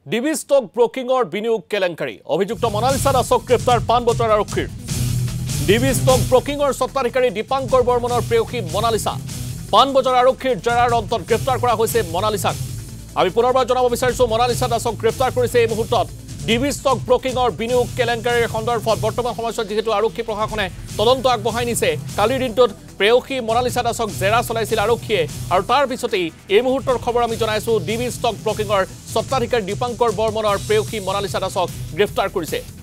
DB Stock Brokingৰ বিনিয়োগ কেলেংকাৰী অভিযুক্ত মনালিসা দাসক গ্ৰেপ্তাৰ পানবজাৰ আৰক্ষীৰ DB Stock Brokingৰ স্বত্বাধিকাৰী দীপাংকৰ বৰ্মনৰ প্ৰেয়সী মনালিসা পানবজাৰ আৰক্ষীৰ জেৰাৰ অন্তত গ্ৰেপ্তাৰ কৰা হৈছে মনালিসাক আমি পুনৰবাৰ জনাব বিচাৰিছো মনালিসা দাসক গ্ৰেপ্তাৰ কৰিছে এই মুহূৰ্তত DB Stock Brokingৰ বিনিয়োগ কেলেংকাৰীৰ সন্দৰ্ভত বৰ্তমান সময়ত যেহেতু আৰক্ষী প্ৰশাসনে তদন্ত আগবঢ়াই নিছে কালিৰ দিনটোত প্ৰেয়সী মনালিসা দাসক জেৰা চলাইছিল আৰক্ষীয়ে আৰু তাৰ পিছতেই এই মুহূৰ্তৰ খবৰ আমি জনাইছো DB Stock Brokingৰ স্বত্বাধিকাৰী দীপাংকৰ বৰ্মনৰ প্ৰেয়সী মনালিসা দাসক গ্ৰেপ্তাৰ কৰিছে